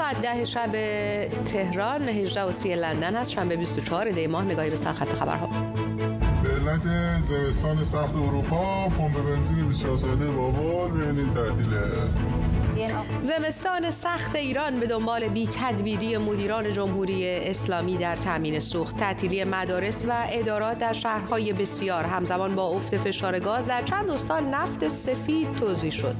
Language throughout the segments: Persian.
ساعت 10 شب تهران، 18:30 لندن هست. شنبه 24 دی ماه. نگاهی به سرخط خبرها. به علت زمستان سخت اروپا، پمپ بنزین 24 ساعته بابل ببینید تعطیله. زمستان سخت ایران به دنبال بی‌تدبیری مدیران جمهوری اسلامی در تامین سوخت. تعطیلی مدارس و ادارات در شهرهای بسیار همزمان با افت فشار گاز در چند استان نفت سفید توزیع شد.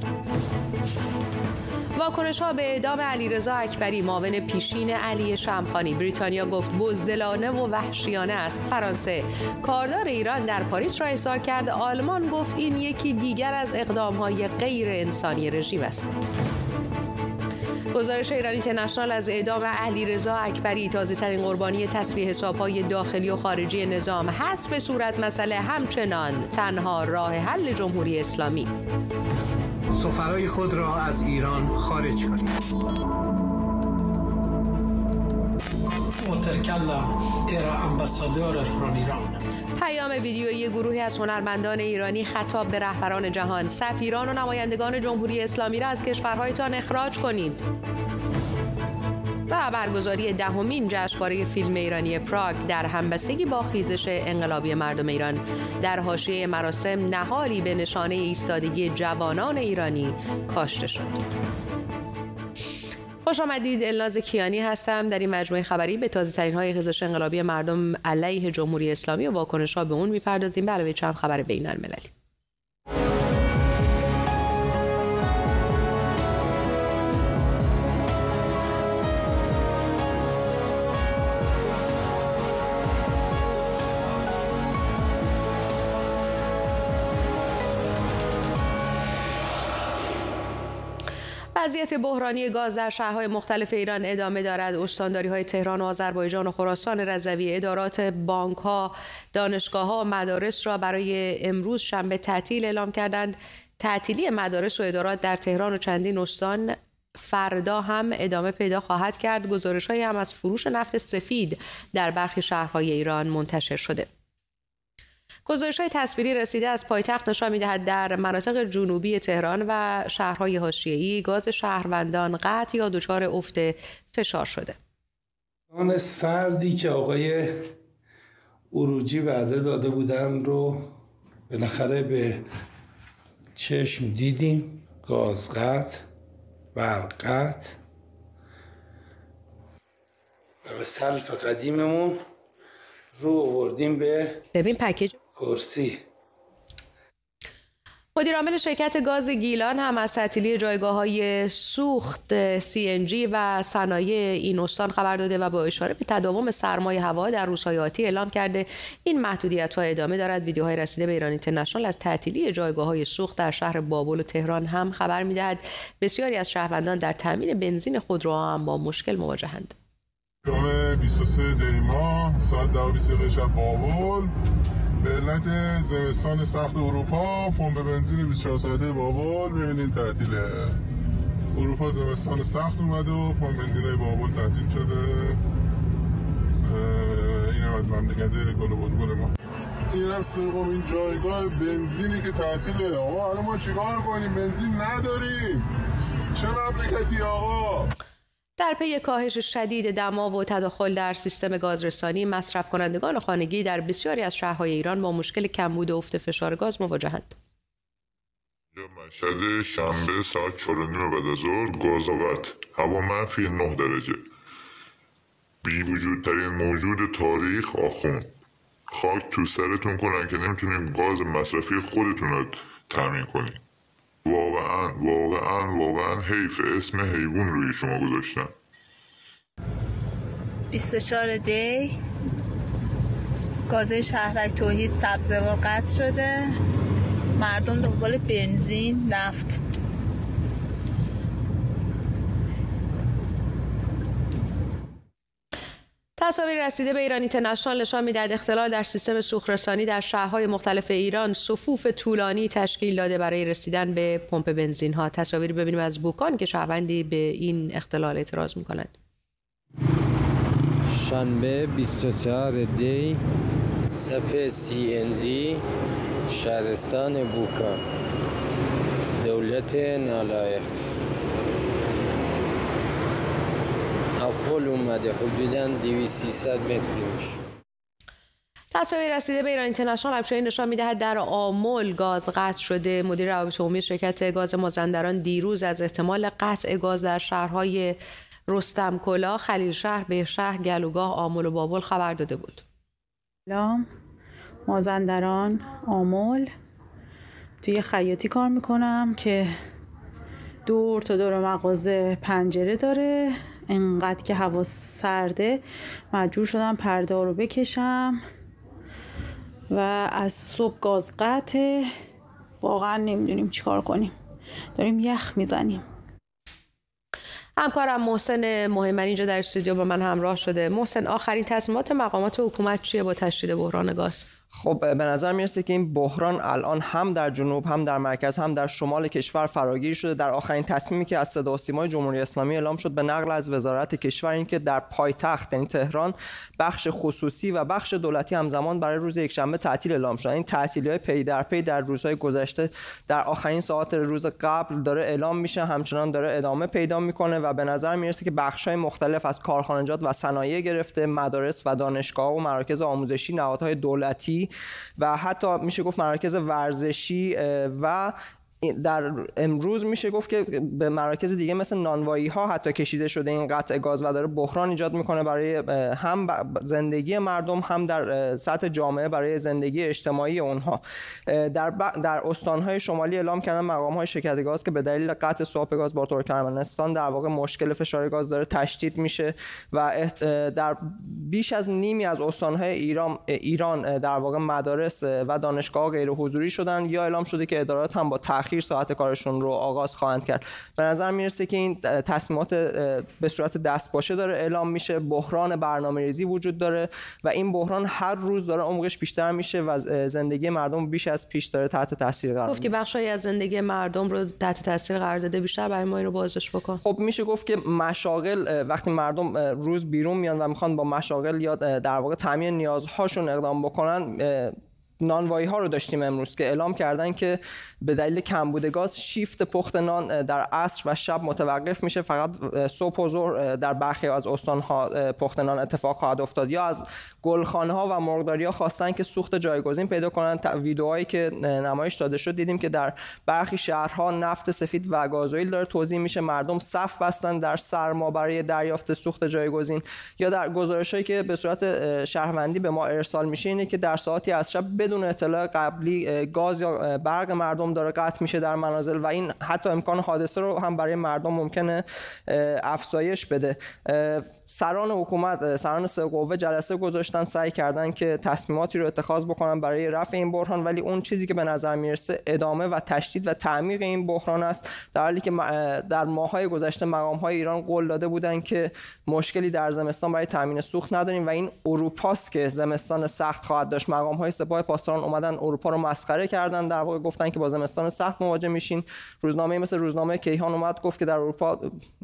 واکنش‌ها به اعدام علیرضا اکبری، معاون پیشین علی شمخانی. بریتانیا گفت بزدلانه و وحشیانه است. فرانسه کاردار ایران در پاریس را احضار کرد. آلمان گفت این یکی دیگر از اقدام‌های غیر انسانی رژیم است. گزارش ایران اینترنشنال از اعدام علیرضا اکبری، تازه‌ترین قربانی تسویه حساب‌های داخلی و خارجی نظام، حذف صورت مسئله همچنان تنها راه حل جمهوری اسلامی. سفرای خود را از ایران خارج کنید. پیام ویدیویی گروهی از هنرمندان ایرانی خطاب به رهبران جهان: سفیران و نمایندگان جمهوری اسلامی را از کشورهایتان اخراج کنید. و برگزاری 10مین جشنواره فیلم ایرانی پراگ در همبستگی با خیزش انقلابی مردم ایران. در حاشیه مراسم نهالی به نشانه ایستادگی جوانان ایرانی کاشته شد. خوش آمدید. الناز کیانی هستم. در این مجموعه خبری به تازه‌ترین های خیزش انقلابی مردم علیه جمهوری اسلامی و واکنش‌ها به اون می‌پردازیم، به علاوه چند خبر بین‌المللی. وضعیت بحرانی گاز در شهرهای مختلف ایران ادامه دارد. استانداری‌های تهران و آذربایجان و خراسان رضوی ادارات بانک‌ها، دانشگاه‌ها و مدارس را برای امروز شنبه تعطیل اعلام کردند. تعطیلی مدارس و ادارات در تهران و چندین استان فردا هم ادامه پیدا خواهد کرد. گزارش‌هایی هم از فروش نفت سفید در برخی شهرهای ایران منتشر شده. گزارش‌های تصویری رسیده از پایتخت نشان می‌دهد در مناطق جنوبی تهران و شهرهای حاشیه‌ای گاز شهروندان قطع یا دچار افت فشار شده. آن سردی که آقای عروجی وعده داده بودن رو بالاخره به چشم دیدیم. گاز قطع، برق قطع و به سلف قدیممون رو آوردیم به ببین پکیج کرسی. مدیر عامل شرکت گاز گیلان هم از تعطیلی جایگاه‌های سوخت CNG و صنایع این استان خبر داده و با اشاره به تداوم سرمای هوا در روزهای آتی اعلام کرده این محدودیت‌ها ادامه دارد. ویدیوهای رسیده به ایران اینترنشنال از تعطیلی جایگاه‌های سوخت در شهر بابل و تهران هم خبر می‌دهد بسیاری از شهروندان در تامین بنزین خودروها هم با مشکل مواجهند. شنبه 23 دی ماه ساعت 10:20 شب بابل، به علت زمستان سخت اروپا، پمپ بنزین 24 ساعته بابل ببینید تعطیله. اروپا زمستان سخت اومده و پمپ بنزین بابل تعطیل شده. این هم از مملکت گل و بلبل ما. این هم سومین جایگاه بنزینی که تعطیله. آقا الان ما چیکار کنیم؟ بنزین نداریم. چه مملکتی آقا؟ در پی کاهش شدید دما و تداخل در سیستم گازرسانی، مصرف کنندگان خانگی در بسیاری از شهرهای ایران با مشکل کمبود و افت فشار گاز مواجهند. مشهد شنبه ساعت 4:30 بعد از ظهر گاز قطع، هوا -9 درجه. بی وجودترین موجود تاریخ آخوند. خاک تو سرتون کنن که نمیتونین گاز مصرفی خودتون رو تامین کنین. واقعا حیف اسم حیوان روی شما گذاشتن. 24 دی گاز شهرک توحید سبزوار قطع شده. مردم دنبال بنزین، نفت. تصاویر رسیده به ایران اینترنشنال نشان می‌دهد اختلال در سیستم سوخت‌رسانی در شهرهای مختلف ایران صفوف طولانی تشکیل داده برای رسیدن به پمپ بنزین‌ها. تصاویر ببینیم از بوکان که شهروندی به این اختلال اعتراض می‌کنند. شنبه 24 دی صف CNG شهرستان بوکان، دولت نالایق. پل اومده حدوداً 200-300 متری میشه. تصاویر رسیده به ایران اینترنشنال همچنین نشان می‌دهد در آمل گاز قطع شده. مدیر روابط عمومی شرکت گاز مازندران دیروز از احتمال قطع گاز در شهرهای رستم کلا، خلیلشهر، بهشهر، گلوگاه، آمل و بابل خبر داده بود. مازندران، آمل، توی خیاطی کار میکنم که دور تا دور مغازه پنجره داره. انقدر که هوا سرده مجبور شدم پرده رو بکشم و از صبح گاز قطعه. واقعا نمیدونیم چیکار کنیم، داریم یخ میزنیم. همکارم محسن مهمنی اینجا در استودیو با من همراه شده. محسن، آخرین تصمیمات مقامات حکومت چیه با تشدید بحران گاز؟ خب به نظر میرسه که این بحران الان هم در جنوب، هم در مرکز، هم در شمال کشور فراگیر شده. در آخرین تصمیمی که از صدا و سیمای جمهوری اسلامی اعلام شد به نقل از وزارت کشور این که در پایتخت یعنی تهران بخش خصوصی و بخش دولتی همزمان برای روز یکشنبه تعطیل اعلام شد. این تعطیلی‌های پی در پی در روزهای گذشته در آخرین ساعات روز قبل داره اعلام میشه، همچنان داره ادامه پیدا میکنه و به نظر میرسه که بخش‌های مختلف از کارخانجات و صنایع گرفته، مدارس و دانشگاه و مراکز آموزشی، نهادهای دولتی و حتی میشه گفت مراکز ورزشی و در امروز میشه گفت که به مراکز دیگه مثل نانوایی ها حتی کشیده شده این قطع گاز و داره بحران ایجاد میکنه برای هم زندگی مردم، هم در سطح جامعه برای زندگی اجتماعی اونها. در استانهای شمالی اعلام کردن مقام های شرکت گاز که به دلیل قطع سوپ گاز با ترکمنستان در واقع مشکل فشار گاز داره تشدید میشه و در بیش از نیمی از استانهای ایران در واقع مدارس و دانشگاه غیر حضوری شدن یا اعلام شده که ادارات هم با ساعت کارشون رو آغاز خواهند کرد. به نظر میرسه که این تصمیمات به صورت دستپاچه داره اعلام میشه. بحران برنامه‌ریزی وجود داره و این بحران هر روز داره عمقش بیشتر میشه و زندگی مردم بیش از پیش داره تحت تاثیر قرار گفتی بخشی از زندگی مردم رو تحت تاثیر قرار داده، بیشتر برای ما این رو بازش بکن. خب میشه گفت که مشاغل وقتی مردم روز بیرون میان و میخوان با مشاغل یا در واقع تامین نیازهاشون اقدام بکنن، نانوایی ها رو داشتیم امروز که اعلام کردن که به دلیل کمبود گاز شیفت پخت نان در عصر و شب متوقف میشه، فقط صبح و ظهر در برخی از استان ها پخت نان اتفاق خواهد افتاد. یا از گلخانه ها و مرغداری ها خواستن که سوخت جایگزین پیدا کنن. ویدئوهایی که نمایش داده شد دیدیم که در برخی شهرها نفت سفید و گازوئیل داره توزیع میشه، مردم صف بستن در سرما برای دریافت سوخت جایگزین. یا در گزارشایی که به صورت شهروندی به ما ارسال میشه اینه که در ساعاتی از شب بدون اطلاع قبلی گاز یا برق مردم داره قطع میشه در منازل و این حتی امکان حادثه رو هم برای مردم ممکنه افزایش بده. سران حکومت، سران سه قوه جلسه گذاشتن، سعی کردن که تصمیماتی رو اتخاذ بکنن برای رفع این بحران، ولی اون چیزی که به نظر میرسه ادامه و تشدید و تعمیق این بحران است، در حالی که در ماه‌های گذشته مقام‌های ایران قول داده بودن که مشکلی در زمستان برای تامین سوخت نداریم و این اروپاست که زمستان سخت خواهد داشت. مقام‌های سپاه پاسداران اومدن اروپا رو مسخره کردن، در واقع گفتن که با زمستان سخت مواجه میشین. روزنامه مثل روزنامه کیهان اومد گفت که در اروپا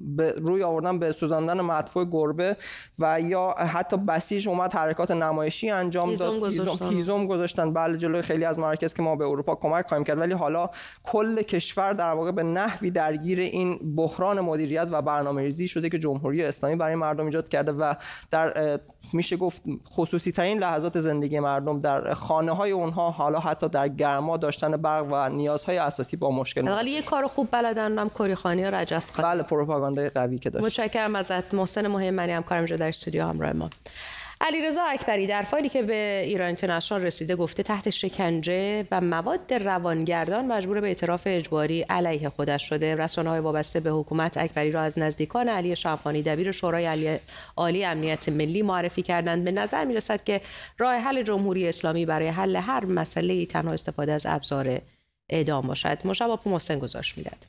روی آوردن به سوزاندن مدفوع گربه و یا حتی بسیج اومد حرکات نمایشی انجام داد، هیزم گذاشتن بله جلوی خیلی از مراکز که ما به اروپا کمک خواهیم کرد. ولی حالا کل کشور در واقع به نحوی درگیر این بحران مدیریت و برنامه‌ریزی شده که جمهوری اسلامی برای مردم ایجاد کرده و در میشه گفت خصوصی ترین لحظات زندگی مردم در خانه های اونها حالا حتی در گرما داشتن برق و نیازهای اساسی با مشکل. حالا یه کار خوب بلدن هم کریخانی و رجسخانی. بله، پروپاگاندای قوی که داشت. متشکرم ازت محسن مهمنی، همکارم اینجا در استودیو همراه ما. علیرضا اکبری در فایلی که به ایران اینترنشنال رسیده گفته تحت شکنجه و مواد روانگردان مجبور به اعتراف اجباری علیه خودش شده. رسانه‌های وابسته به حکومت اکبری را از نزدیکان علی شمخانی دبیر شورای عالی امنیت ملی معرفی کردند. به نظر می‌رسد که راه حل جمهوری اسلامی برای حل هر مسئله‌ای تنها استفاده از ابزار اعدام باشد. مشابه محسن گزارش می‌دهد.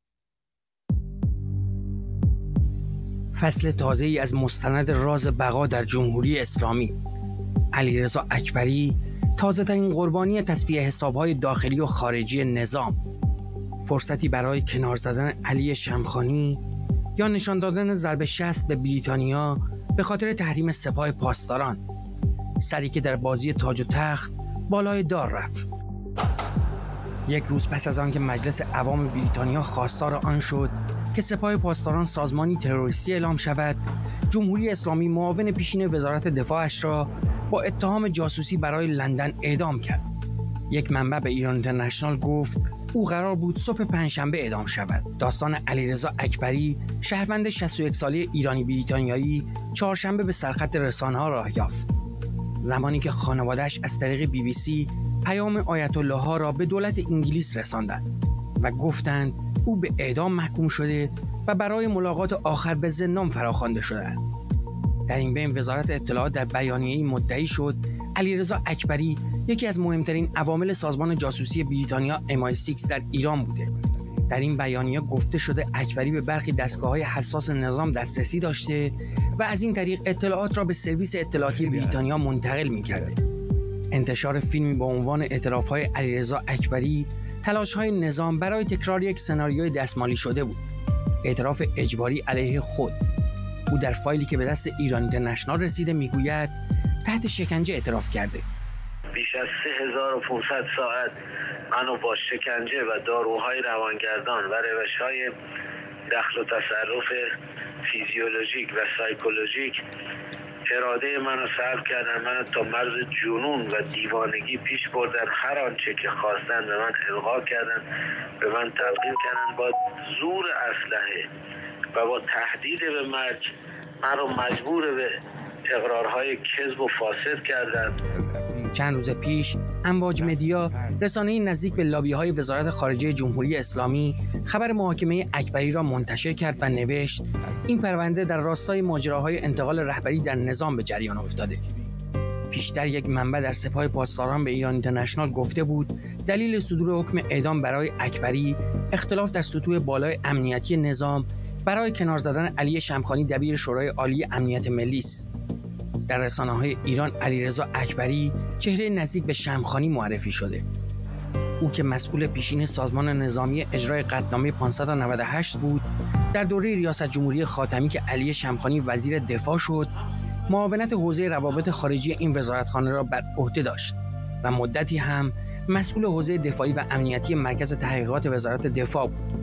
فصل تازه‌ای از مستند راز بقا در جمهوری اسلامی. علیرضا اکبری تازه‌ترین قربانی تصفیه حساب‌های داخلی و خارجی نظام. فرصتی برای کنار زدن علی شمخانی یا نشان دادن ضربه شست به بریتانیا به خاطر تحریم سپاه پاسداران. سری که در بازی تاج و تخت بالای دار رفت. یک روز پس از آنکه مجلس عوام بریتانیا خواستار آن شد که سپاه پاسداران سازمانی تروریستی اعلام شود، جمهوری اسلامی معاون پیشین وزارت دفاعش را با اتهام جاسوسی برای لندن اعدام کرد. یک منبع به ایران اینترنشنال گفت او قرار بود صبح پنجشنبه اعدام شود. داستان علیرضا اکبری، شهروند 61 ساله ایرانی بریتانیایی، چهارشنبه به سرخط رسانه‌ها راه یافت. زمانی که خانواده‌اش از طریق BBC پیام آیت الله ها را به دولت انگلیس رساندند و گفتند او به اعدام محکوم شده و برای ملاقات آخر به زندان فراخوانده شدند. در این بین وزارت اطلاعات در بیانیه‌ای مدعی شد علیرضا اکبری یکی از مهمترین عوامل سازمان جاسوسی بریتانیا MI6 در ایران بوده. در این بیانیه گفته شده اکبری به برخی دستگاه‌های حساس نظام دسترسی داشته و از این طریق اطلاعات را به سرویس اطلاعاتی بریتانیا منتقل می‌کرده. انتشار فیلمی با عنوان اعتراف‌های علیرضا اکبری، تلاش‌های نظام برای تکرار یک سناریوی دستمالی شده بود. اعتراف اجباری علیه خود. او در فایلی که به دست ایران اینترنشنال رسیده میگوید تحت شکنجه اعتراف کرده. بیش از 3500 ساعت منو با شکنجه و داروهای روانگردان و روش‌های دخل و تصرف فیزیولوژیک و سایکولوژیک اراده منو سلب کردن، منو تا مرز جنون و دیوانگی پیش بردن. هر آنچه که خواستن به من القا کردن، به من تلقین کردن با زور اسلحه و با تهدید به مرگ من رو مجبور به اقرارهای کذب و فاسد کردند. چند روز پیش امواج مدیا، رسانه‌ای نزدیک به لابی‌های وزارت خارجه جمهوری اسلامی، خبر محاکمه اکبری را منتشر کرد و نوشت این پرونده در راستای ماجراهای انتقال رهبری در نظام به جریان افتاده. پیشتر یک منبع در سپاه پاسداران به ایران اینترنشنال گفته بود دلیل صدور حکم اعدام برای اکبری اختلاف در سطوح بالای امنیتی نظام برای کنار زدن علی شمخانی دبیر شورای عالی امنیت ملی است. در رسانه‌های ایران علیرضا اکبری چهره نزدیک به شمخانی معرفی شده. او که مسئول پیشین سازمان نظامی اجرای قطعنامه 598 بود، در دوره ریاست جمهوری خاتمی که علی شمخانی وزیر دفاع شد، معاونت حوزه روابط خارجی این وزارتخانه را بر عهده داشت و مدتی هم مسئول حوزه دفاعی و امنیتی مرکز تحقیقات وزارت دفاع بود.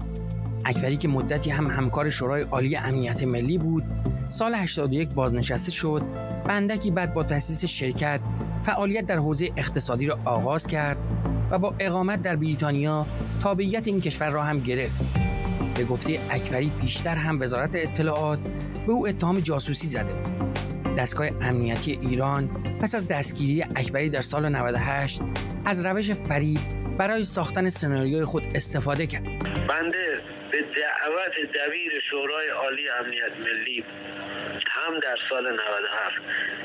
اکبری که مدتی هم همکار شورای عالی امنیت ملی بود، سال 81 بازنشسته شد و اندکی بعد با تأسیس شرکت فعالیت در حوزه اقتصادی را آغاز کرد و با اقامت در بریتانیا تابعیت این کشور را هم گرفت. به گفته اکبری پیشتر هم وزارت اطلاعات به او اتهام جاسوسی زده. دستگاه امنیتی ایران پس از دستگیری اکبری در سال 98 از روش فریب برای ساختن سناریوی خود استفاده کرد. بنده به دعوت دبیر شورای عالی امنیت ملی هم در سال 97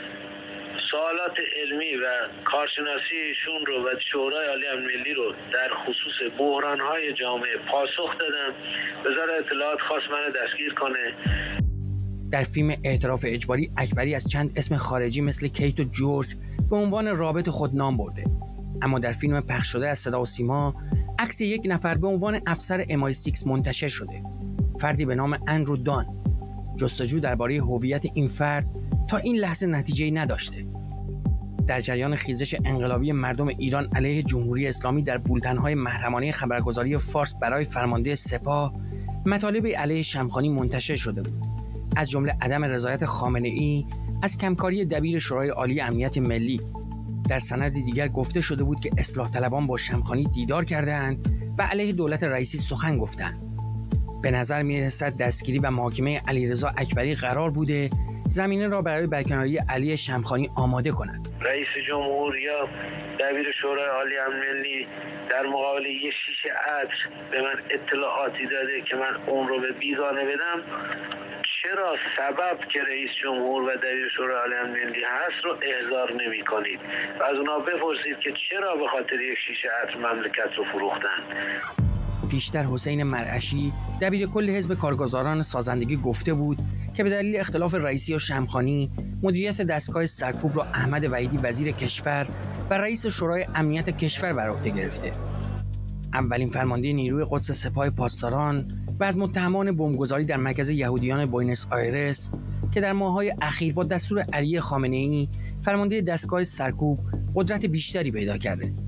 سوالات علمی و کارشناسی ایشون رو و شورای عالی امنیت ملی رو در خصوص بحران‌های جامعه پاسخ دادم. وزارت اطلاعات خواست منو دستگیر کنه. در فیلم اعتراف اجباری اکبری از چند اسم خارجی مثل کیت و جورج به عنوان رابط خود نام برده، اما در فیلم پخش شده از صدا و سیما عکس یک نفر به عنوان افسر MI6 منتشر شده، فردی به نام اندرو دان. جستجو درباره هویت این فرد تا این لحظه نتیجه‌ای نداشته. در جریان خیزش انقلابی مردم ایران علیه جمهوری اسلامی در بولتن‌های محرمانه خبرگزاری فارس برای فرمانده سپاه مطالب علیه شمخانی منتشر شده بود، از جمله عدم رضایت خامنه‌ای از کمکاری دبیر شورای عالی امنیت ملی. در سند دیگر گفته شده بود که اصلاح طلبان با شمخانی دیدار کردند و علیه دولت رئیسی سخن گفتند. به نظر می‌رسد دستگیری و محاکمه علیرضا اکبری قرار بوده زمینه را برای برکناری علی شمخانی آماده کند. رئیس جمهور یا دبیر شورای عالی امنیت ملی در مقابل یه شیشه عطر به من اطلاعاتی داده که من اون رو به بیگانه بدم. چرا سبب که رئیس جمهور و دبیر شورای عالی امنیت ملی هست رو احضار نمی کنید و از اونا بپرسید که چرا به خاطر یک شیشه عطر مملکت رو فروختن. پیشتر حسین مرعشی دبیر کل حزب کارگزاران سازندگی گفته بود که به دلیل اختلاف رئیسی و شمخانی مدیریت دستگاه سرکوب را احمد وحیدی وزیر کشور و رئیس شورای امنیت کشور بر عهده گرفته. اولین فرمانده نیروی قدس سپاه پاسداران و از متهمان بمبگذاری در مرکز یهودیان بوینس آیرس که در ماه‌های اخیر با دستور علی خامنه‌ای فرمانده دستگاه سرکوب قدرت بیشتری پیدا کرده.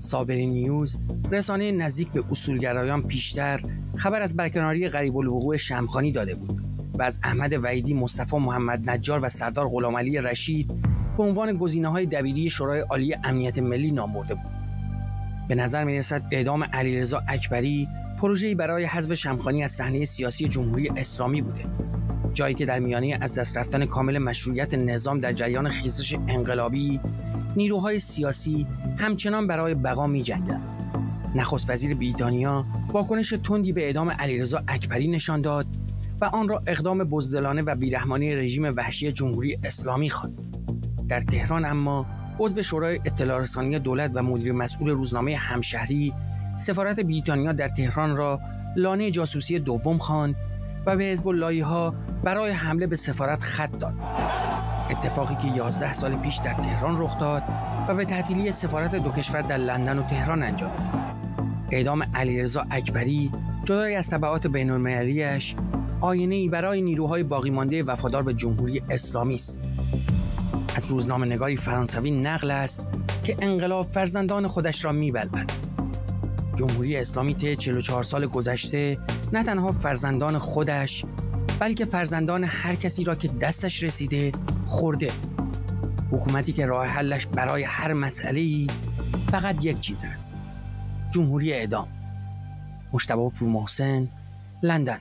صابری نیوز، رسانه نزدیک به اصولگرایان پیشتر خبر از برکناری قریب الوقوع شمخانی داده بود و از احمد وحیدی، مصطفی محمد نجار و سردار غلامعلی رشید به عنوان گزینه‌های دبیری شورای عالی امنیت ملی نام برده بود. به نظر می‌رسد اعدام علیرضا اکبری پروژه‌ای برای حذف شمخانی از صحنه سیاسی جمهوری اسلامی بوده، جایی که در میانه از دست رفتن کامل مشروعیت نظام در جریان خیزش انقلابی، نیروهای سیاسی همچنان برای بقا می‌جنگند. نخست وزیر بریتانیا واکنش تندی به اعدام علیرضا اکبری نشان داد و آن را اقدام بزدلانه و بیرحمانه رژیم وحشی جمهوری اسلامی خواند. در تهران اما عضو شورای اطلاع رسانی دولت و مدیر مسئول روزنامه همشهری سفارت بریتانیا در تهران را لانه جاسوسی دوم خواند و به حزب اللهی‌ها برای حمله به سفارت خط داد. اتفاقی که 11 سال پیش در تهران رخ داد و به تعطیلی سفارت دو کشور در لندن و تهران انجامید. اعدام علیرضا اکبری جدای از تبعات بین‌المللی‌اش آینه‌ای برای نیروهای باقی مانده وفادار به جمهوری اسلامی است. از روزنامه‌نگاری فرانسوی نقل است که انقلاب فرزندان خودش را می‌بلعد. جمهوری اسلامی طی 44 سال گذشته نه تنها فرزندان خودش بلکه فرزندان هر کسی را که دستش رسیده خورده. حکومتی که راه حلش برای هر مسئله‌ای فقط یک چیز است: جمهوری اعدام. مجتبی پورمحسن، لندن.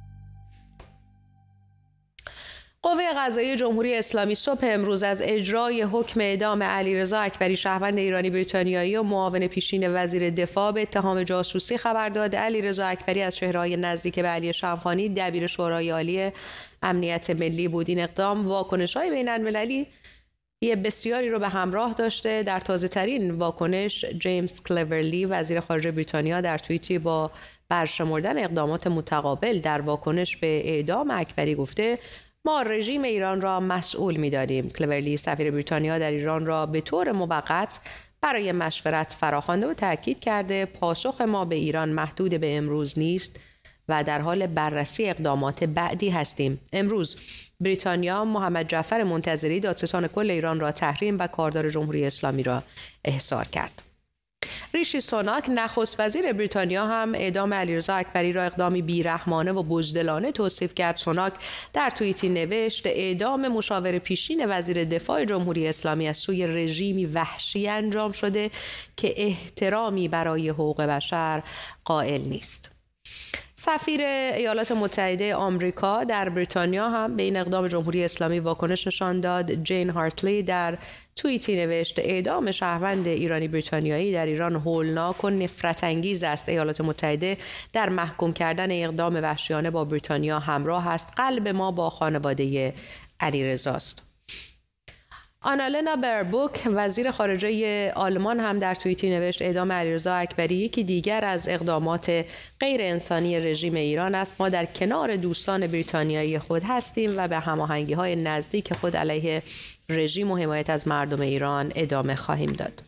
قوه قضاییه جمهوری اسلامی صبح امروز از اجرای حکم اعدام علیرضا اکبری، شهروند ایرانی بریتانیایی و معاون پیشین وزیر دفاع به اتهام جاسوسی خبر داد. علیرضا اکبری از چهره‌های نزدیک به علی شمخانی دبیر شورای عالی امنیت ملی بود. این اقدام واکنش‌های بین‌المللی بسیاری رو به همراه داشته. در تازه‌ترین واکنش جیمز کلورلی وزیر خارجه بریتانیا در توییتی با برشمردن اقدامات متقابل در واکنش به اعدام اکبری گفته ما رژیم ایران را مسئول می‌دانیم. کلورلی سفیر بریتانیا در ایران را به طور موقت برای مشورت فراخوانده و تاکید کرده پاسخ ما به ایران محدود به امروز نیست و در حال بررسی اقدامات بعدی هستیم. امروز بریتانیا محمد جعفر منتظری دادستان کل ایران را تحریم و کاردار جمهوری اسلامی را احضار کرد. ریشی سوناک نخست وزیر بریتانیا هم اعدام علیرضا اکبری را اقدامی بیرحمانه و بزدلانه توصیف کرد. سوناک در توییتی نوشت اعدام مشاور پیشین وزیر دفاع جمهوری اسلامی از سوی رژیمی وحشی انجام شده که احترامی برای حقوق بشر قائل نیست. سفیر ایالات متحده آمریکا در بریتانیا هم به این اقدام جمهوری اسلامی واکنش نشان داد. جین هارتلی در توییتی نوشت اعدام شهروند ایرانی بریتانیایی در ایران هولناک و نفرت انگیز است. ایالات متحده در محکوم کردن اقدام وحشیانه با بریتانیا همراه است. قلب ما با خانواده علیرضا است. آنالنا بربوک وزیر خارجه آلمان هم در توییتی نوشت اعدام علیرضا اکبری یکی دیگر از اقدامات غیر انسانی رژیم ایران است. ما در کنار دوستان بریتانیایی خود هستیم و به هماهنگی‌های نزدیک خود علیه رژیم و حمایت از مردم ایران ادامه خواهیم داد.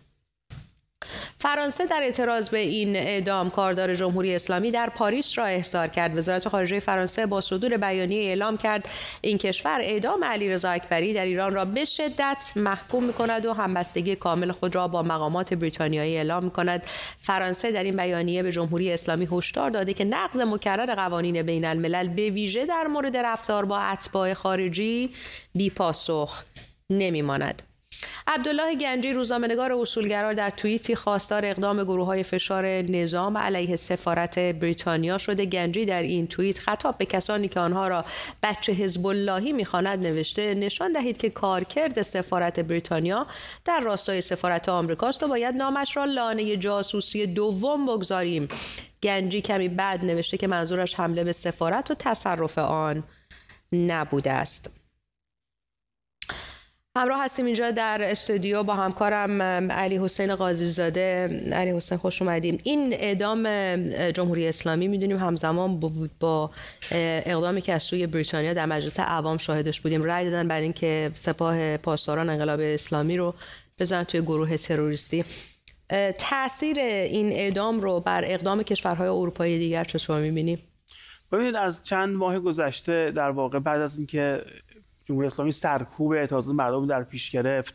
فرانسه در اعتراض به این اعدام کاردار جمهوری اسلامی در پاریس را احضار کرد. وزارت خارجه فرانسه با صدور بیانیه اعلام کرد این کشور اعدام علیرضا اکبری در ایران را به شدت محکوم می‌کند و همبستگی کامل خود را با مقامات بریتانیایی اعلام می‌کند. فرانسه در این بیانیه به جمهوری اسلامی هشدار داده که نقض مکرر قوانین بین‌الملل به ویژه در مورد رفتار با اتباع خارجی بی‌پاسخ نمی‌ماند. عبدالله گنجی روزنامه‌نگار اصولگرا در توییتی خواستار اقدام گروه‌های فشار نظام علیه سفارت بریتانیا شده. گنجی در این توییت خطاب به کسانی که آنها را بچه حزب اللهی می‌خواند نوشته نشان دهید که کارکرد سفارت بریتانیا در راستای سفارت آمریکاست و باید نامش را لانه جاسوسی دوم بگذاریم. گنجی کمی بعد نوشته که منظورش حمله به سفارت و تصرف آن نبوده است. همراه هستیم اینجا در استودیو با همکارم علی حسین قاضی‌زاده. علی حسین خوش اومدیم. این اعدام جمهوری اسلامی میدونیم همزمان بود با اقدامی که از سوی بریتانیا در مجلس اعوام شاهدش بودیم. رأی دادن برای اینکه سپاه پاسداران انقلاب اسلامی رو بزنن توی گروه تروریستی. تأثیر این اعدام رو بر اقدام کشورهای اروپایی دیگر چطور می‌بینیم؟ ببینید از چند ماه گذشته در واقع بعد از اینکه جمهوری اسلامی سرکوب اعتراضات مردم در پیش گرفت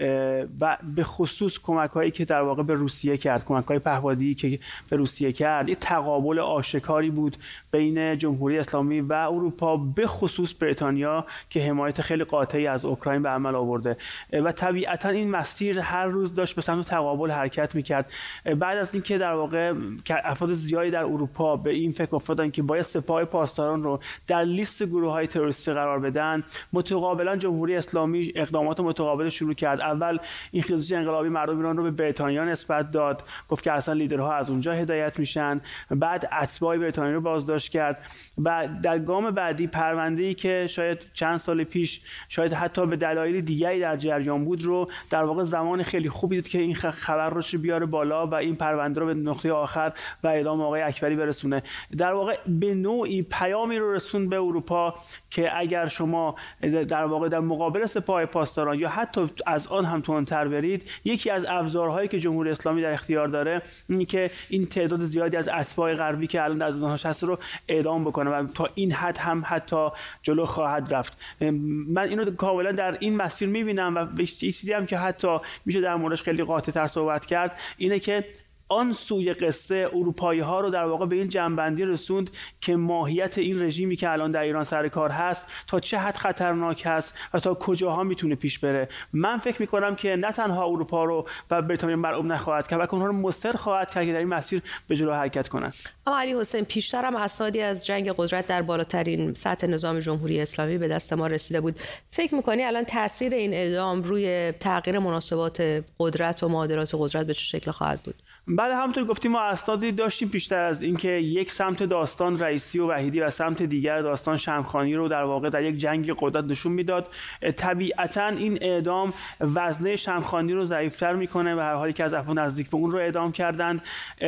و به خصوص کمک‌هایی که در واقع به روسیه کرد، کمک‌های پهپادی که به روسیه کرد، یه تقابل آشکاری بود بین جمهوری اسلامی و اروپا، به خصوص بریتانیا که حمایت خیلی قاطعی از اوکراین به عمل آورده و طبیعتاً این مسیر هر روز داشت به سمت تقابل حرکت می‌کرد. بعد از اینکه در واقع افراد زیادی در اروپا به این فکر افتادن که باید سپاه پاسداران رو در لیست گروه‌های تروریستی قرار بدن، متقابلا جمهوری اسلامی اقدامات متقابل شروع کرد. اول این خیزش انقلابی مردم ایران رو به بریتانیا نسبت داد، گفت که اصلا لیدرها از اونجا هدایت میشن. بعد اتباع بریتانیا رو بازداشت کرد و در گام بعدی پرونده‌ای که شاید چند سال پیش شاید حتی به دلایل دیگری در جریان بود رو در واقع زمان خیلی خوبی دید که این خبر رو بیاره بالا و این پرونده رو به نقطه آخر و اعدام آقای اکبری برسونه. در واقع به نوعی پیامی رو رسوند به اروپا که اگر شما در واقع در مقابل سپاه پاسداران یا حتی از آن هم تندتر برید، یکی از ابزارهایی که جمهوری اسلامی در اختیار داره اینه که این تعداد زیادی از اتباع غربی که الان در زندان‌هاش هست رو اعدام بکنه و تا این حد هم حتی جلو خواهد رفت. من اینو کاملا در این مسیر می‌بینم و چیزی هم که حتی میشه در موردش خیلی قاطع‌تر صحبت کرد اینه که آن سوی قصه اروپایی‌ها رو در واقع به این جنبندی رسوند که ماهیت این رژیمی که الان در ایران سر کار هست تا چه حد خطرناک هست و تا کجاها میتونه پیش بره. من فکر میکنم که نه تنها اروپا رو و بریتانیا مرعوب نخواهد کرد، بلکه اونها رو مصر خواهد کرد که در این مسیر به جلو حرکت کنند. اما علی حسین، پیشتر هم اسنادی از جنگ قدرت در بالاترین سطح نظام جمهوری اسلامی به دست ما رسیده بود. فکر میکنی الان تاثیر این اعدام روی تغییر مناسبات قدرت و معادلات قدرت به چه شکل خواهد بود؟ بله، همونطور گفتیم ما اسنادی داشتیم پیشتر از اینکه یک سمت داستان رئیسی و وحیدی و سمت دیگر داستان شمخانی رو در واقع در یک جنگ قدرت نشون میداد. طبیعتاً این اعدام وزنه شمخانی رو ضعیف‌تر میکنه و هر حالی که از افراد نزدیک به اون رو اعدام کردند.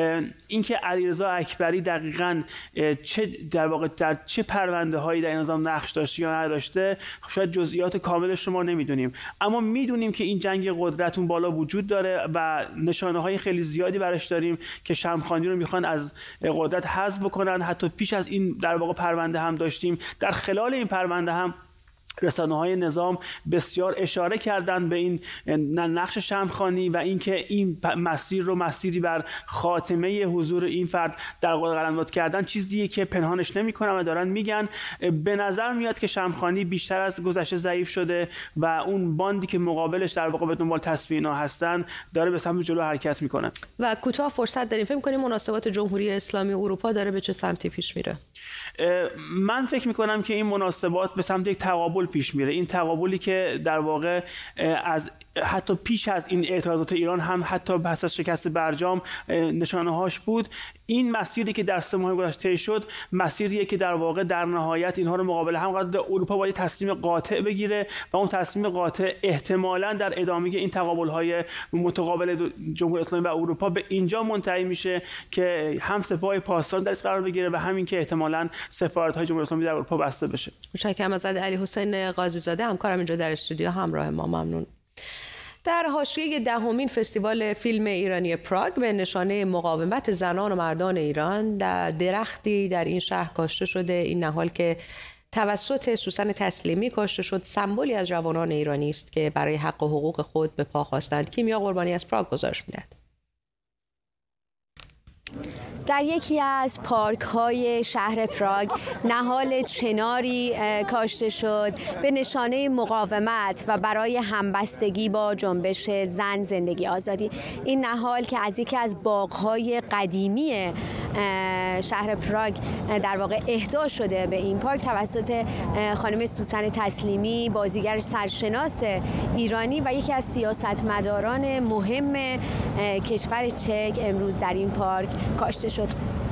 اینکه علیرضا اکبری دقیقاً چه در واقع در چه پرونده‌هایی در این نظام نقش داشته یا نداشته شاید جزئیات کاملش رو ما نمیدونیم، اما میدونیم که این جنگ قدرت اون بالا وجود داره و نشانه‌های خیلی زیادی برش داریم که شمخانی رو میخوان از قدرت حذف بکنن. حتی پیش از این در واقع پرونده هم داشتیم، در خلال این پرونده هم رسانه‌های نظام بسیار اشاره کردند به این نقش شمخانی و اینکه این مسیر رو مسیری بر خاتمه حضور این فرد در واقع قلمداد کردن، چیزیه که پنهانش نمی‌کنن و دارن میگن. به نظر میاد که شمخانی بیشتر از گذشته ضعیف شده و اون باندی که مقابلش در واقع به دنبال تصفیه اینا هستن داره به سمت جلو حرکت میکنه. و کوتاه فرصت داریم، فکر می‌کنیم مناسبات جمهوری اسلامی اروپا داره به چه سمتی پیش میره؟ من فکر می‌کنم که این مناسبات به سمت یک تقابل پیش میره. این تقابلی که در واقع از حتی پیش از این اعتراضات ایران هم حتی پس از شکست برجام نشانه‌هاش بود. این مسیری که در 3 ماه گذشته شد مسیریه که در واقع در نهایت اینها رو مقابل هم قرار داده. اروپا باید تصمیم قاطع بگیره و اون تصمیم قاطع احتمالاً در ادامه این تقابل‌های متقابل جمهوری اسلامی و اروپا به اینجا منتهی میشه که هم سپاه پاسداران درش قرار بگیره و همین که احتمالاً سفارت‌های جمهوری اسلامی در اروپا بسته بشه. متشکرم از علی حسین قاضی‌زاده، همکارم اینجا در استودیو همراه ما. ممنون. در حاشیه 10مین فستیوال فیلم ایرانی پراگ به نشانه مقاومت زنان و مردان ایران درختی در این شهر کاشته شده. این نهال که توسط سوسن تسلیمی کاشته شد سمبولی از جوانان ایرانی است که برای حق و حقوق خود به پا خواستند. کیمیا قربانی از پراگ گزارش می‌دهد. در یکی از پارک‌های شهر پراگ نهال چناری کاشته شد به نشانه مقاومت و برای همبستگی با جنبش زن زندگی آزادی. این نهال که از یکی از باغ‌های قدیمی شهر پراگ در واقع اهدا شده به این پارک توسط خانم سوسن تسلیمی، بازیگر سرشناس ایرانی و یکی از سیاستمداران مهم کشور چک، امروز در این پارک کاشته شد.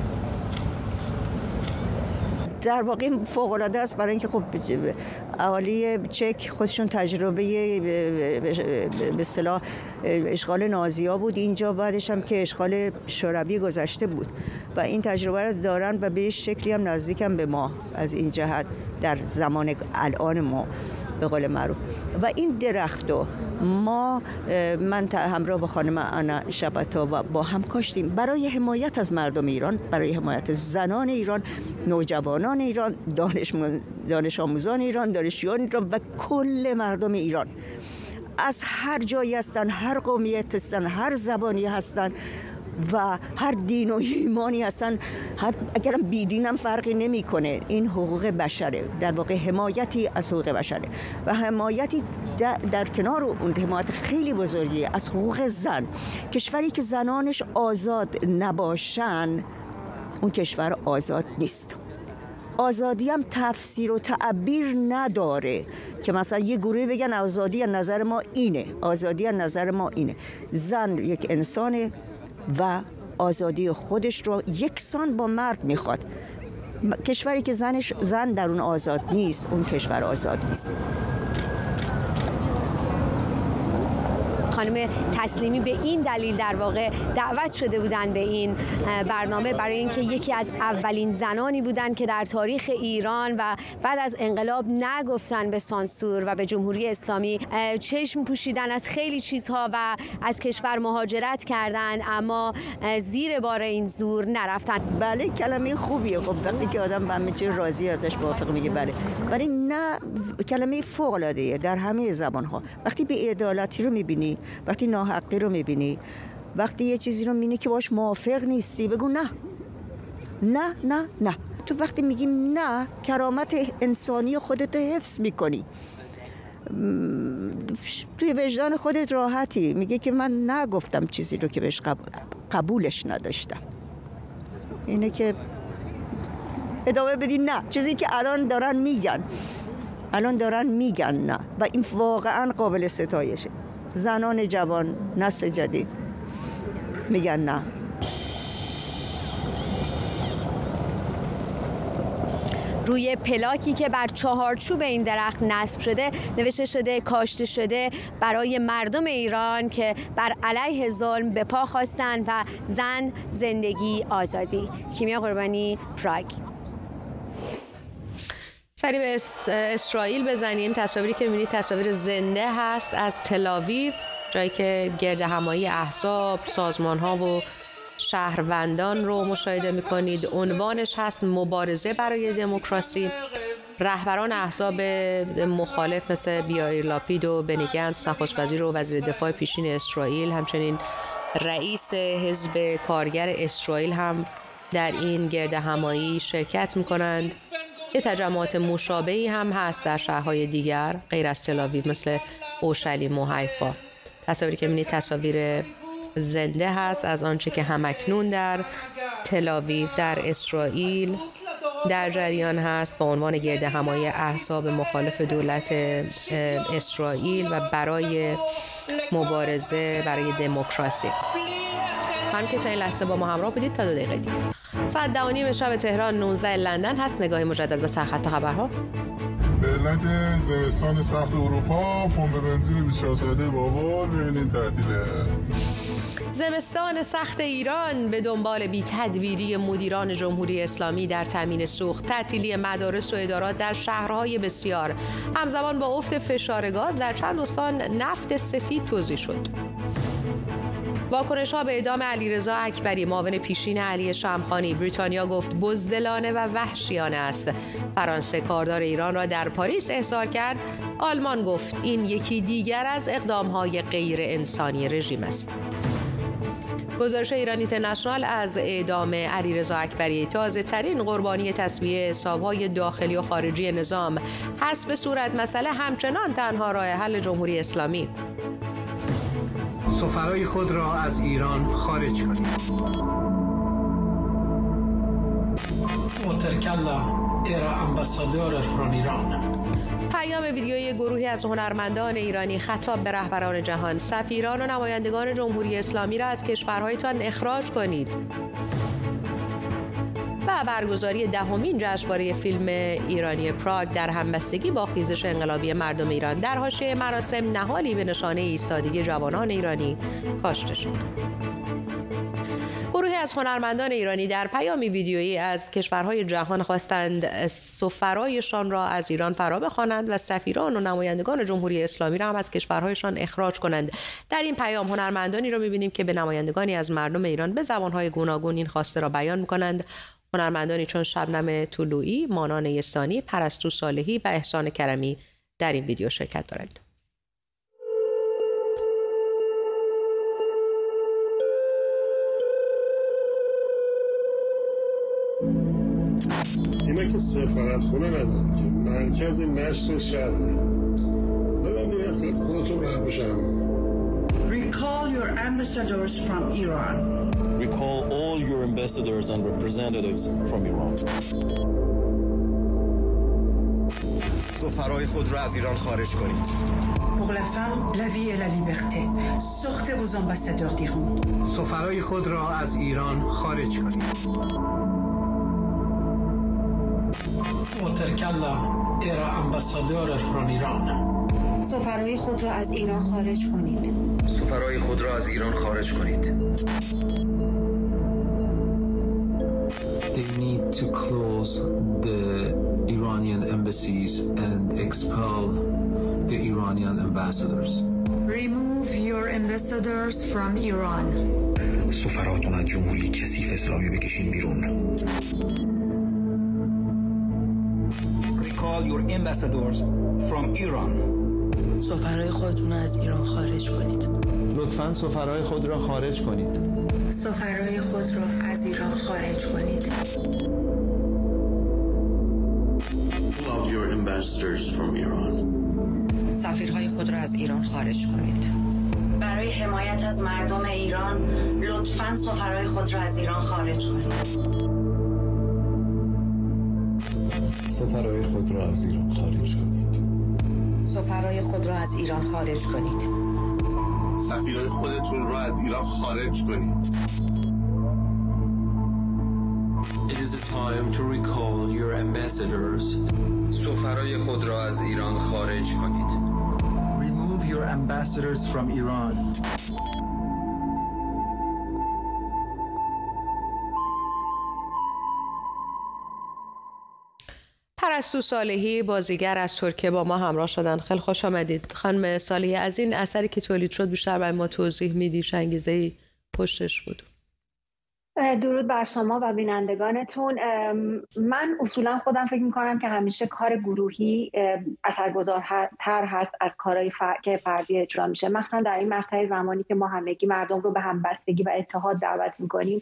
در واقع فوق‌العاده است برای اینکه خب اهالی چک خودشون تجربه به اصطلاح اشغال نازی‌ها بود اینجا، بعدش هم که اشغال شوروی گذشته بود و این تجربه رو دارن و به شکلی هم نزدیکم به ما از این جهت در زمان الان ما. به قول معروف. و این درختو من همراه با خانم آنا شباتا با هم کاشتیم برای حمایت از مردم ایران، برای حمایت زنان ایران، نوجوانان ایران، دانش آموزان ایران، دانشجویان ایران و کل مردم ایران. از هر جایی هستن، هر قومیت هستن، هر زبانی هستن و هر دین و ایمانی هستن، اگرم بیدینم فرقی نمیکنه. این حقوق بشره، در واقع حمایتی از حقوق بشره و حمایتی در کنار اون حمایت خیلی بزرگی از حقوق زن. کشوری که زنانش آزاد نباشن اون کشور آزاد نیست. آزادی هم تفسیر و تعبیر نداره که مثلا یه گروهی بگن آزادی از نظر ما اینه، آزادی از نظر ما اینه. زن یک انسانه و آزادی خودش رو یکسان با مرد میخواد. کشوری که زن در اون آزاد نیست اون کشور آزاد نیست. خانم تسلیمی به این دلیل در واقع دعوت شده بودن به این برنامه، برای اینکه یکی از اولین زنانی بودن که در تاریخ ایران و بعد از انقلاب نگفتن به سانسور و به جمهوری اسلامی، چشم پوشیدن از خیلی چیزها و از کشور مهاجرت کردن اما زیر بار این زور نرفتن. بله کلمه خوبیه، خب وقتی که آدم به همه چیز راضی ازش موافق میگه بله، ولی نه کلمه فوق العاده ای در همه زبان‌ها. وقتی بی‌عدالتی رو می‌بینی، وقتی ناحقی رو میبینی، وقتی یه چیزی رو میبینی که باش موافق نیستی، بگو نه نه نه نه. تو وقتی میگیم نه کرامت انسانی خودت رو حفظ میکنی، توی وجدان خودت راحتی، میگه که من نگفتم چیزی رو که بهش قبولش نداشتم. اینه که ادامه بدی نه، چیزی که الان دارن میگن نه و این واقعا قابل ستایشه. زنان جوان، نسل جدید میگن نه. روی پلاکی که بر چهارچوب این درخت نصب شده نوشته شده کاشته شده برای مردم ایران که بر علیه ظلم به پا خواستند و زن، زندگی، آزادی. کیمیا قربانی، پراگ. سری به اسرائیل بزنیم. تصاویری که می‌بینید تصاویر زنده هست از تل‌آویو، جایی که گرد همایی احزاب، سازمان‌ها و شهروندان رو مشاهده می‌کنید. عنوانش هست مبارزه برای دموکراسی. رهبران احزاب مخالف مثل بیایر لاپید و بنی گنتس، نخست وزیر و وزیر دفاع پیشین اسرائیل، همچنین رئیس حزب کارگر اسرائیل هم در این گرد همایی شرکت می‌کنند. یه تجمعات مشابهی هم هست در شهرهای دیگر غیر از تل‌آویو مثل اورشلیم و حیفا. تصاویری که می‌بینید تصاویر زنده هست از آنچه که همکنون در تل‌آویو در اسرائیل در جریان هست با عنوان گرد همایی احزاب مخالف دولت اسرائیل و برای مبارزه برای دموکراسی. هم که تا این لحظه با ما همراه بودید تا 2 دقیقه دیگه. ساعت 10:30 شب تهران، 19 لندن هست. نگاهی مجدد به سرخط خبرها. به علت زمستان سخت اروپا، پمپ بنزین 24 ساعته بابل ببینید تعطیله. زمستان سخت ایران به دنبال بی‌تدبیری مدیران جمهوری اسلامی در تامین سوخت، تعطیلی مدارس و ادارات در شهرهای بسیار، همزمان با افت فشار گاز در چند استان نفت سفید توزیع شد. واکنش‌ها به اعدام علیرضا اکبری، معاون پیشین علی شمخانی. بریتانیا گفت بزدلانه و وحشیانه است. فرانسه کاردار ایران را در پاریس احضار کرد. آلمان گفت این یکی دیگر از اقدام‌های غیر انسانی رژیم است. گزارش ایران اینترنشنال از اعدام علیرضا اکبری، تازه‌ترین قربانی تسویه حساب‌های داخلی و خارجی نظام، حسب صورت مسئله همچنان تنها راه حل جمهوری اسلامی. سفرای خود را از ایران خارج کنید. پیام ویدیویی گروهی از هنرمندان ایرانی خطاب به رهبران جهان: سفیران و نمایندگان جمهوری اسلامی را از کشورهایتان اخراج کنید. و برگزاری 10مین جشنواره فیلم ایرانی پراگ در همبستگی با خیزش انقلابی مردم ایران. در حاشیه مراسم نهالی به نشانه ایستادگی جوانان ایرانی کاشته شد. گروهی از هنرمندان ایرانی در پیامی ویدیویی از کشورهای جهان خواستند سفرایشان را از ایران فرا بخوانند و سفیران و نمایندگان جمهوری اسلامی را هم از کشورهایشان اخراج کنند. در این پیام هنرمندانی را می‌بینیم که به نمایندگانی از مردم ایران به زبان‌های گوناگون این خواسته را بیان می‌کنند. هنرمندانی چون شبنم طلوعی، مانا نیستانی، پرستو صالحی و احسان کرمی در این ویدیو شرکت دارند. اینا که سفارت خونه ندارن که مرکز نشر شهره. ببندین خودتون راحت بشم. Recall your ambassadors from Iran. Recall all your ambassadors and representatives from Iran. سفرای خود را از ایران خارج کنید. Pour la femme, la vie et la liberté. Sortez vos ambassadeurs d'Iran. سفرای خود را از ایران خارج کنید. Oterkalla era ambassadörer från Iran. سفرای خود را از ایران خارج کنید. سفرای خود را از ایران خارج کنید. They need to close the Iranian embassies and expel the Iranian ambassadors. Remove your ambassadors from Iran. سفراتون از جمهوری کثیف اسلامی بکشین بیرون. Recall your ambassadors from Iran. سفرای خودتون از ایران خارج کنید. لطفاً سفرای خود را خارج کنید. سفرای خود را از ایران خارج کنید. Pull out your ambassadors from Iran. سفیرهای خود را از ایران خارج کنید. برای حمایت از مردم ایران لطفاً سفرهای خود را از ایران خارج کنید. سفرای خود را از ایران خارج کنید. سفرهای خود را از ایران خارج کنید. سفیرای خودتون را از ایران خارج کنید. It is a time to recall your ambassadors. سفرای خود را از ایران خارج کنید. Remove your ambassadors from Iran. پرستو صالحی بازیگر از ترکیه با ما همراه شدن. خیلی خوش آمدید خانم صالحی. از این اثری که تولید شد بیشتر برای ما توضیح میدی؟ چه انگیزه‌ای پشتش بود؟ درود بر شما و بینندگانتون. من اصولا خودم فکر میکنم که همیشه کار گروهی اثرگذارتر هست از کارهای که فردی اجرا میشه، مخصوصا در این مقطع زمانی که ما همگی مردم رو به همبستگی و اتحاد دعوت میکنیم.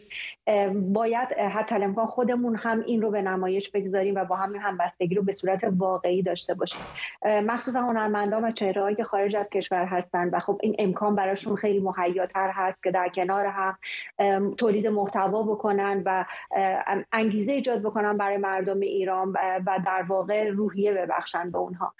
باید حتی الامکان خودمون هم این رو به نمایش بگذاریم و با همین همبستگی رو به صورت واقعی داشته باشیم، مخصوصا هنرمندان و چهره‌هایی که خارج از کشور هستن و خب این امکان براشون خیلی مهیاتر هست که در کنار هم تولید محتوا بکنن و انگیزه ایجاد بکنن برای مردم ایران و در واقع روحیه ببخشن به اونها.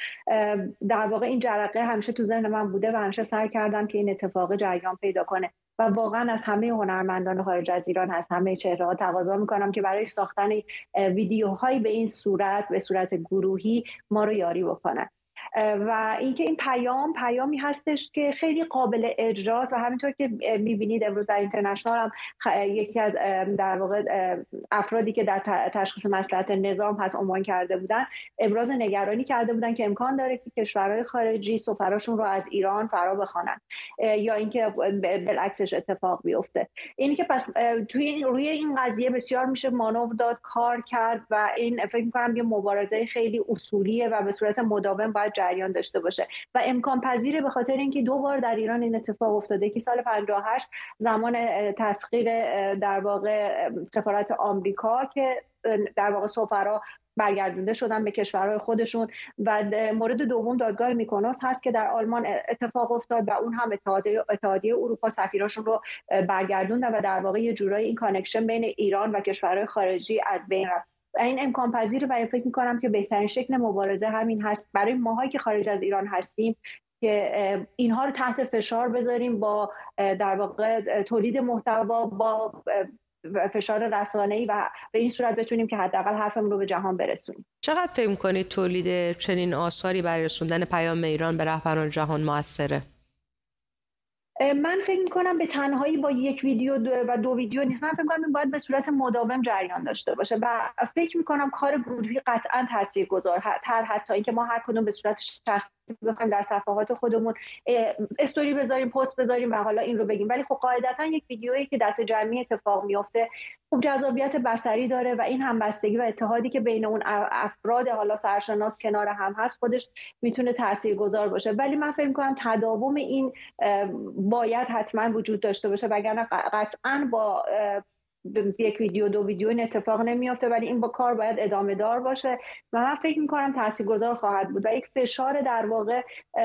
در واقع این جرقه همیشه تو ذهن من بوده و همیشه سعی کردم که این اتفاق جریان پیدا کنه و واقعا از همه هنرمندان خارج از ایران، از همه چهره‌ها تقاضا میکنم که برای ساختن ویدیوهایی به این صورت، به صورت گروهی، ما رو یاری بکنن. و اینکه این پیامی هستش که خیلی قابل اجراست و همینطور که می‌بینید امروز در اینترنشنال هم یکی از در واقع افرادی که در تشخیص مصلحت نظام هست عنوان کرده بودن، ابراز نگرانی کرده بودن که امکان داره که کشورهای خارجی سفراشون رو از ایران فرا بخوانن یا اینکه بالعکسش اتفاق بیفته. اینی که پس روی این قضیه بسیار میشه مانور داد، کار کرد و این فکر می‌کنم یه مبارزه خیلی اصولیه و به صورت مداوم باید جریان داشته باشه و امکان پذیره، به خاطر اینکه 2 بار در ایران این اتفاق افتاده که سال 58 زمان تسخیر در واقع سفارت آمریکا که در واقع سفرا برگردونده شدن به کشورهای خودشون و مورد دوم دادگاه میکونوس هست که در آلمان اتفاق افتاد و اون هم اتحادیه اروپا سفیراشون رو برگردوندن و در واقع یه جورایی این کانکشن بین ایران و کشورهای خارجی از بین رفت. این امکان پذیره و فکر می‌کنم که بهترین شکل مبارزه همین هست برای ماهایی که خارج از ایران هستیم که اینها رو تحت فشار بذاریم با در واقع تولید محتوا، با فشار رسانه‌ای و به این صورت بتونیم که حداقل حرفمون رو به جهان برسونیم. چقدر فکر می‌کنید تولید چنین آثاری برای رسوندن پیام ایران به رهبران جهان موثره؟ من فکر می‌کنم به تنهایی با یک ویدیو و دو ویدیو نیست. من فکر می‌کنم این باید به صورت مداوم جریان داشته باشه و فکر می‌کنم کار گروهی قطعاً تاثیرگذارتر هست تا اینکه ما هر کدوم به صورت شخصی بخوایم در صفحات خودمون استوری بذاریم، پست بذاریم و حالا این رو بگیم. ولی خب قاعدتاً یک ویدیویی که دست جمعی اتفاق میفته خب جذابیت بصری داره و این همبستگی و اتحادی که بین اون افراد حالا سرشناس کنار هم هست خودش میتونه تاثیرگذار باشه. ولی من فکر می‌کنم تداوم این باید حتما وجود داشته باشه، وگرنه قطعاً با یک ویدیو دو ویدیو این اتفاق نمیافته، ولی این با کار باید ادامه دار باشه و من فکر می‌کنم تاثیرگذار خواهد بود و یک فشار در واقع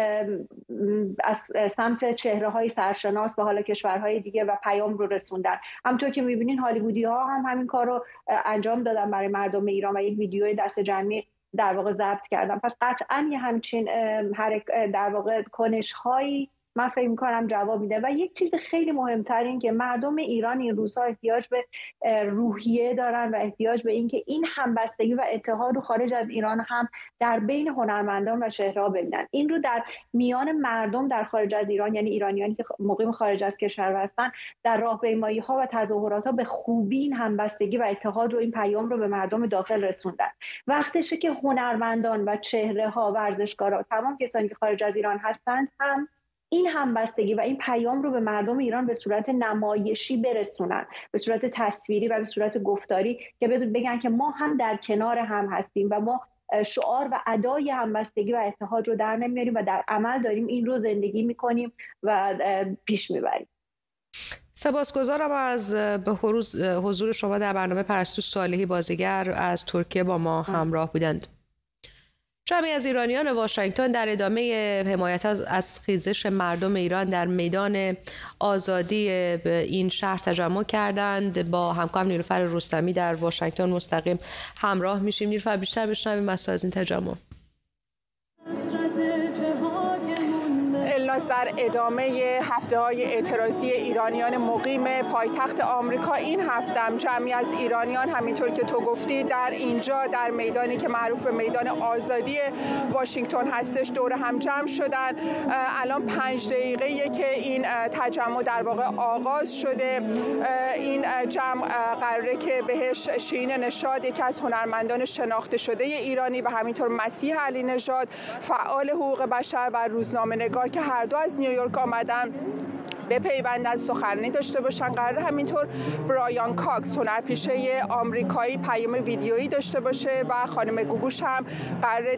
از سمت چهره‌های سرشناس و حالا کشورهای دیگه و پیام رو رسوندن. همونطور که می‌بینین هالیوودی‌ها هم همین کار رو انجام دادن برای مردم ایران و یک ویدیوی دست جمعی در واقع ضبط کردن. پس قطعاً یه همچین در واقع کنش‌هایی من فکر می‌کنم جواب میده. و یک چیز خیلی مهمتر این که مردم ایران این روزها احتیاج به روحیه دارن و احتیاج به این که این همبستگی و اتحاد رو خارج از ایران هم در بین هنرمندان و چهره‌ها ببینن. این رو در میان مردم در خارج از ایران، یعنی ایرانیانی که مقیم خارج از کشور هستن، در راهپیمایی‌ها و تظاهرات‌ها به خوبی این همبستگی و اتحاد رو، این پیام رو به مردم داخل رسوندن. وقتشه که هنرمندان و چهره‌ها، ورزشکارا، تمام کسانی که خارج از ایران هستند هم این همبستگی و این پیام رو به مردم ایران به صورت نمایشی برسونن، به صورت تصویری و به صورت گفتاری، که بگن که ما هم در کنار هم هستیم و ما شعار و ادای همبستگی و اتحاد رو در نمیاریم و در عمل داریم این رو زندگی میکنیم و پیش میبریم. سپاسگزارم از حضور شما در برنامه. پرستو صالحی بازیگر از ترکیه با ما همراه بودند. جمعی از ایرانیان واشنگتن در ادامه حمایت از خیزش مردم ایران در میدان آزادی این شهر تجمع کردند. با همکارم نیلوفر رستمی در واشنگتن مستقیم همراه میشیم. نیلوفر، بیشتر بشنویم از این تجمع. الناس در ادامه هفته‌های اعتراضی ایرانیان مقیم پایتخت آمریکا، این هفتم جمعی از ایرانیان همینطور که تو گفتی در اینجا در میدانی که معروف به میدان آزادی واشنگتن هستش دور هم جمع شدن. الان 5 دقیقه‌ایه که این تجمع در واقع آغاز شده. این جمع قراره که بهش شیرین نشاد، یکی از هنرمندان شناخته شده ایرانی، و همینطور مسیح علی نژاد، فعال حقوق بشر و روزنامه‌نگار که هر دو از نیویورک آمدن، به پیوند سخنرانی داشته باشن. قرار همینطور برایان کاکس، هنرپیشه آمریکایی، پیام ویدیویی داشته باشه و خانم گوگوش هم قرار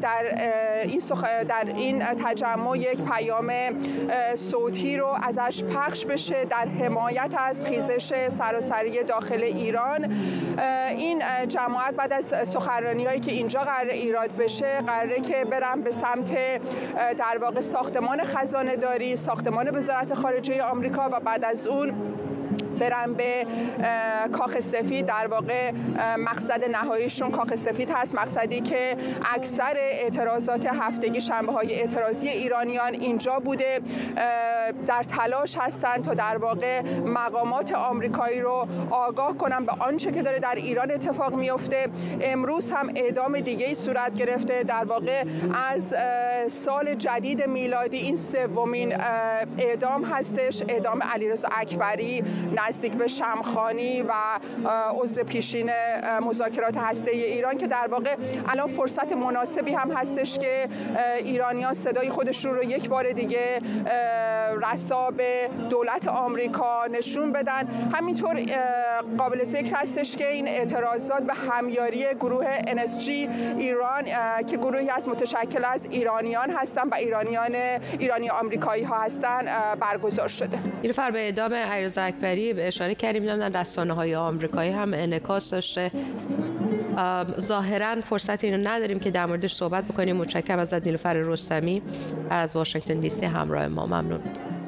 در این تجمع یک پیام صوتی رو ازش پخش بشه در حمایت از خیزش سراسری داخل ایران. این جماعت بعد از سخنرانی‌هایی که اینجا قرار ایراد بشه، قراره که برن به سمت در واقع ساختمان خزانه‌داری، ساختمان وزارت خارجه آمریکا، و بعد از اون برن به کاخ سفید. در واقع مقصد نهاییشون کاخ سفید هست، مقصدی که اکثر اعتراضات هفتگی، شنبه‌های اعتراضی ایرانیان اینجا بوده. در تلاش هستند تا در واقع مقامات آمریکایی رو آگاه کنن به آنچه که داره در ایران اتفاق میفته. امروز هم اعدام دیگه‌ای صورت گرفته. در واقع از سال جدید میلادی این سومین اعدام هستش، اعدام علیرضا اکبری نزدیک به شمخانی و عضو پیشین مذاکرات هسته‌ای ایران، که در واقع الان فرصت مناسبی هم هستش که ایرانیان صدای خودشون رو یک بار دیگه رسا به دولت آمریکا نشون بدن. همینطور قابل ذکر هستش که این اعتراضات به همیاری گروه NSG ایران که گروهی از متشکل از ایرانیان هستن و ایرانی آمریکایی ها هستن برگزار شده. نیلوفر، به اعدام علیرضا اکبری اشاره کردیم، نمیدونم رسانه‌های آمریکایی هم انعکاس داشته. ظاهراً فرصت اینو نداریم که در موردش صحبت بکنیم. متشکرم ازت نیلوفر رستمی از واشنگتن دی سی همراه ما. ممنون.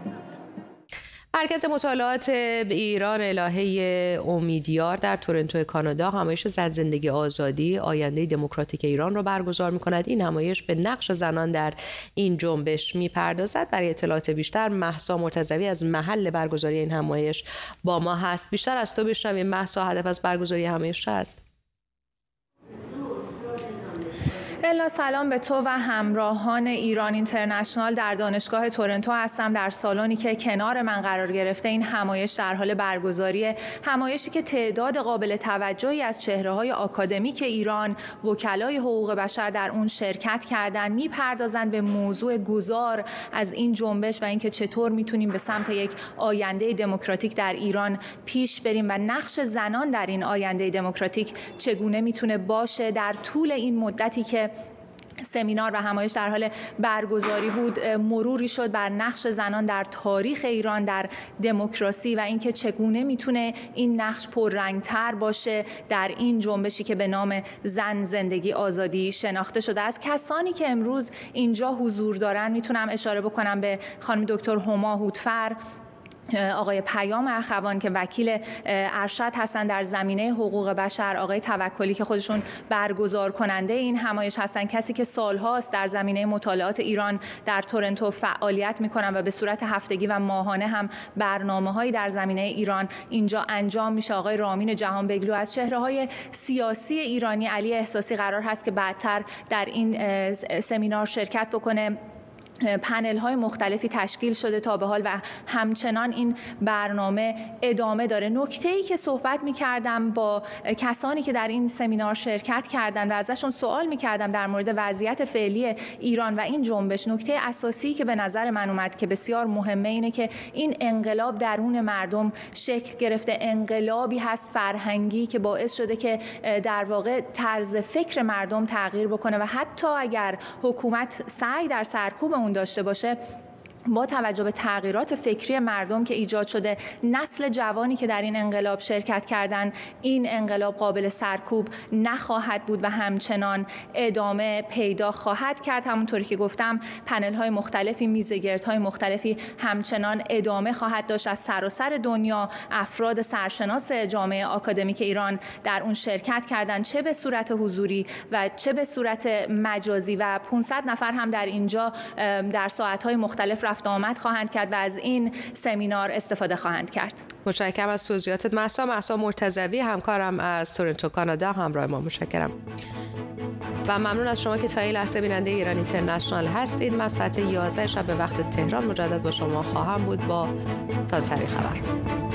مرکز مطالعات ایران الهه امیدیار در تورنتو کانادا همایش زن زندگی آزادی آینده دموکراتیک ایران را برگزار می‌کند. این همایش به نقش زنان در این جنبش می‌پردازد. برای اطلاعات بیشتر مهسا مرتضوی از محل برگزاری این همایش با ما هست. بیشتر از تو بشنویم مهسا، هدف از برگزاری همایش است؟ الا سلام به تو و همراهان ایران اینترنشنال. در دانشگاه تورنتو هستم، در سالنی که کنار من قرار گرفته. این همایش در حال برگزاری، همایشی که تعداد قابل توجهی از چهره‌های آکادمیک ایران، وکلای حقوق بشر در اون شرکت کردن، میپردازند به موضوع گذار از این جنبش و اینکه چطور میتونیم به سمت یک آینده دموکراتیک در ایران پیش بریم و نقش زنان در این آینده دموکراتیک چگونه میتونه باشه. در طول این مدتی که سمینار و همایش در حال برگزاری بود، مروری شد بر نقش زنان در تاریخ ایران در دموکراسی و اینکه چگونه میتونه این نقش پررنگتر باشه در این جنبشی که به نام زن، زندگی، آزادی شناخته شده. از کسانی که امروز اینجا حضور دارن میتونم اشاره بکنم به خانم دکتر هما هوتفر، آقای پیام اخوان که وکیل ارشد هستن در زمینه حقوق بشر، آقای توکلی که خودشون برگزار کننده این همایش هستن، کسی که سالهاست در زمینه مطالعات ایران در تورنتو فعالیت میکنن و به صورت هفتگی و ماهانه هم برنامه‌هایی در زمینه ایران اینجا انجام میشه. آقای رامین جهانبگلو از چهره‌های سیاسی ایرانی، علی احساسی قرار هست که بعدتر در این سمینار شرکت بکنه. پنل های مختلفی تشکیل شده تا به حال و همچنان این برنامه ادامه داره. نکته‌ای که صحبت می‌کردم با کسانی که در این سمینار شرکت کردن و ازشون سوال می‌کردم در مورد وضعیت فعلی ایران و این جنبش، نکته اساسی که به نظر من اومد که بسیار مهمه اینه که این انقلاب درون مردم شکل گرفته. انقلابی هست فرهنگی که باعث شده که در واقع طرز فکر مردم تغییر بکنه و حتی اگر حکومت سعی در سرکوب اون داشته باشه، با توجه به تغییرات فکری مردم که ایجاد شده، نسل جوانی که در این انقلاب شرکت کردن، این انقلاب قابل سرکوب نخواهد بود و همچنان ادامه پیدا خواهد کرد. همونطوری که گفتم پنل های مختلفی، میزگردهای مختلفی همچنان ادامه خواهد داشت. از سراسر دنیا افراد سرشناس جامعه آکادمیک ایران در اون شرکت کردن، چه به صورت حضوری و چه به صورت مجازی و 500 نفر هم در اینجا در ساعت‌های مختلف رفت آمد خواهند کرد و از این سمینار استفاده خواهند کرد. متشکرم از توضیحاتت مهسا مرتضوی، همکارم از تورنتو کانادا، همراه ما. متشکرم و ممنون از شما که تا این لحظه بیننده ایران اینترنشنال هستید. من ساعت 11 شب به وقت تهران مجدد با شما خواهم بود با تازه‌ترین خبر.